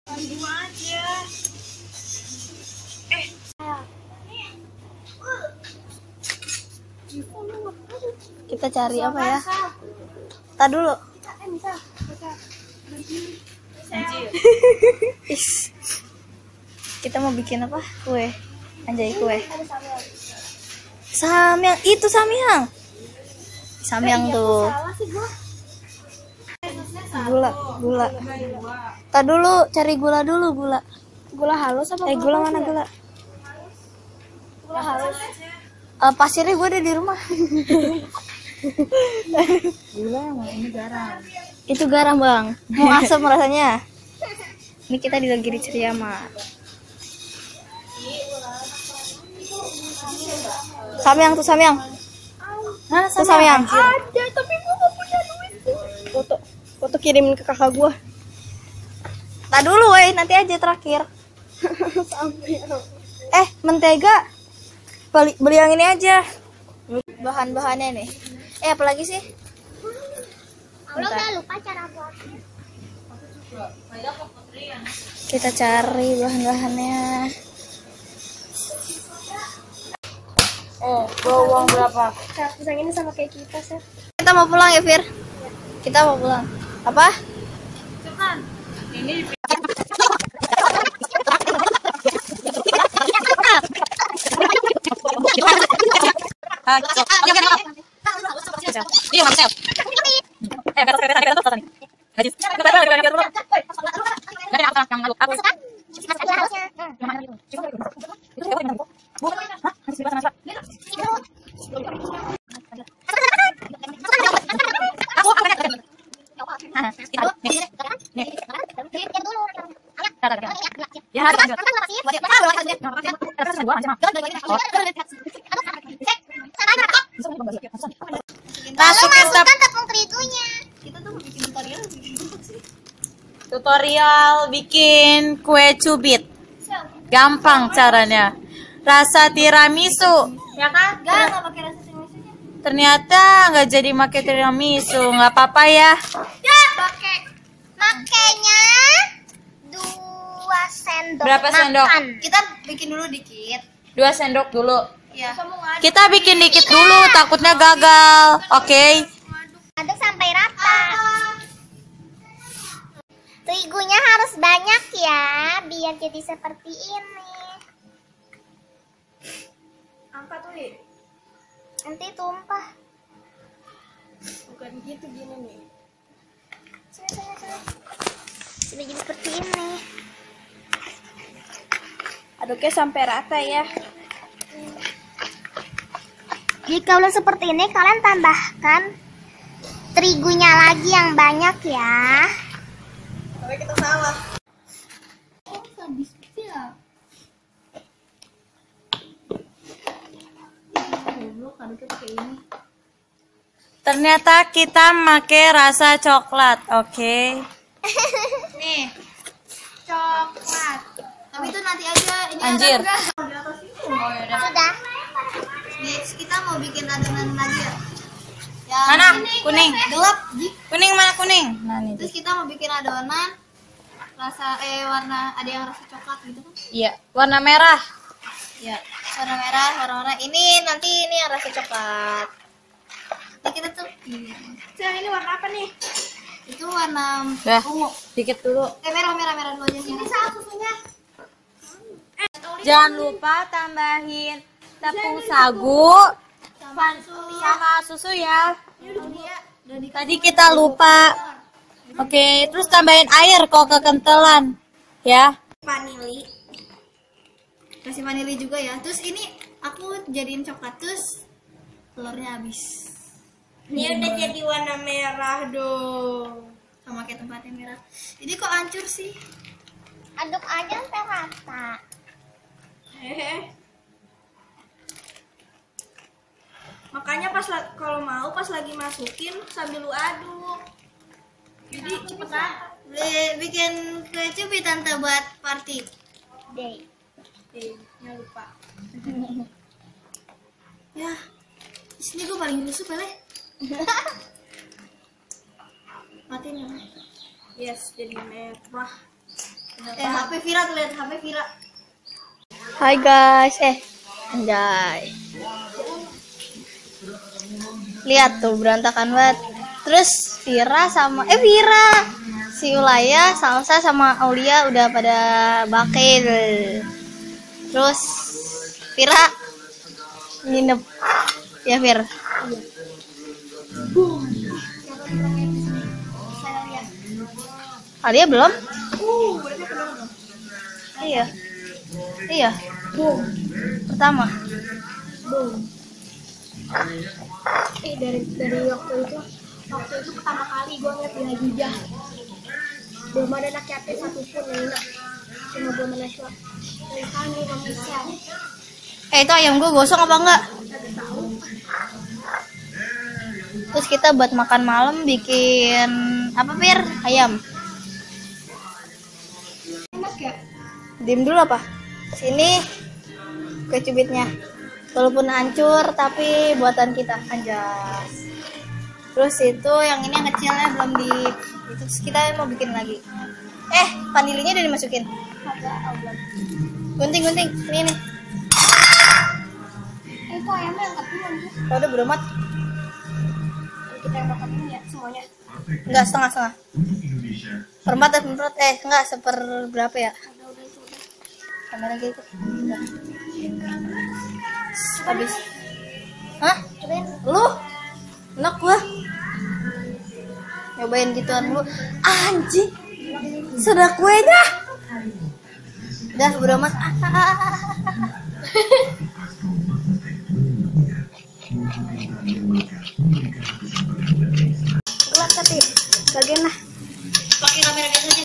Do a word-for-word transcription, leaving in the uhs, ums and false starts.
Dua aja. Eh. Kita cari apa ya? Tadi dulu. Kita mau bikin apa? Kue. Anjay kue. Samyang, itu samyang. Samyang tuh. Gula, gula. Tadi dulu, cari gula dulu, gula. Gula halus apa? Eh, gula mana gula? Gula halus. Uh, pasirnya gue ada di rumah. Gula emang ini garam. Itu garam, Bang. Mau asam rasanya. Ini kita di lagi di Ceriama. Samyang tuh samyang. Hah, Tuh samyang. Ada, tapi gue gak punya duit. Foto, foto kirimin ke kakak gue. Tak dulu, weh, nanti aja terakhir. Eh, mentega. Beli, beli yang ini aja. Bahan-bahannya nih. Eh, apalagi sih? Lo udah lupa cara buatnya. Kita cari bahan-bahannya. Oh, bawang berapa? Pisang ini sama kayak kita, Chef. Kita mau pulang ya, Fir? Kita mau pulang. Apa? Cepetan. Ini Lalu masukkan tepung terigunya. Kita tuh bikin tutorial bikin apa sih? tutorial bikin kue cubit. Gampang caranya. Rasa tiramisu, ya kan? Enggak, enggak pakai rasa tiramisu-nya. Ternyata nggak jadi pakai tiramisu, nggak apa-apa ya. Ya, pakai makainya dua sendok. Berapa sendok? makan. Kita bikin dulu dikit. Dua sendok dulu. Ya. Kita bikin dikit dulu, takutnya gagal. Oke. Aduk sampai rata. Terigunya harus banyak ya, biar jadi seperti ini. Angkat tuh, Li. Nanti tumpah. Bukan gitu gini nih. Sini, sini, sini. Sudah jadi seperti ini. Aduknya sampai rata ya. Jika udah seperti ini, kalian tambahkan terigunya lagi yang banyak ya. Tapi kita salah. Ternyata kita pakai rasa coklat, oke? Nih. Coklat. Tapi itu nanti aja. Ini Anjir. ada enggak? Di atas itu. Oh, ya udah. Sudah. Nih, kita mau bikin adonan lagi ya. Ya, Mana? ini Kuning. gelap. Ji. Kuning mana kuning? Nah nih. Terus kita mau bikin adonan rasa eh warna ada yang rasa coklat gitu kan? Iya, warna merah. Ya, warna merah, warna-warna ini nanti ini yang rasa coklat. Nanti kita tuh, Sayang, ini warna apa nih? itu warna Dah, ungu. dikit dulu. Eh merah merah merah dulu aja. Ini Saat susunya. Jangan lupa tambahin tepung sagu sama susu ya. Tadi kita lupa. Oke, terus tambahin air kalau kekentelan, ya. Vanili. Kasih vanili juga ya. Terus ini aku jadiin coklat terus telurnya habis. Ini udah jadi warna merah dong. Sama kayak tempatnya merah. Ini kok hancur sih? Aduk aja sampai rata. Hehe. Makanya pas la- kalau mau pas lagi masukin sambil lu aduk. Jadi cepetan. Bikin kue cubit tante buat party. Deh. Eh, nggak lupa. Ya, di sini gue paling rusuh pele. Matiin ya. Yes, jadi merah. Eh, H P Vira tuh, lihat H P Vira. Hai guys, eh anjay. Lihat tuh berantakan banget. Terus Vira sama eh Vira, si Ulaya, Salsa sama Aulia udah pada bakil. Terus Vira nginep. Ya Vir. Alia belum? Uh, berarti belum dong. Iya. Iya. Boom, Pertama. boom. Eh dari dari waktu itu, waktu itu pertama kali gue ngeliat di Hajijah. Belum ada anak yatim satupun yang enak. Cuma belum ada syok. Dari kami pemirsa. Eh itu ayam gue gosong apa enggak? Ada tahu. Terus kita buat makan malam bikin apa Fir? Ayam. Enak ya? Dim dulu apa? Sini ke cubitnya. Walaupun hancur tapi buatan kita anjas. Terus itu yang ini yang kecilnya belum di itu kita mau bikin lagi. Eh, vanilinya udah dimasukin. Gunting gunting. Ini nih. Eh, itu ayamnya yang kedua nih. Kalau udah beromat. Kita yang makan ini ya semuanya. Enggak setengah-setengah. Perempat ya perempat. Eh, enggak seper berapa ya? Udah udah itu udah. Tambah lagi itu. Udah. Habis. Hah? Cobain. Lu? Enak gua. Nyobain gituan lu. Anjing. Sudah kuenya. Udah beromat.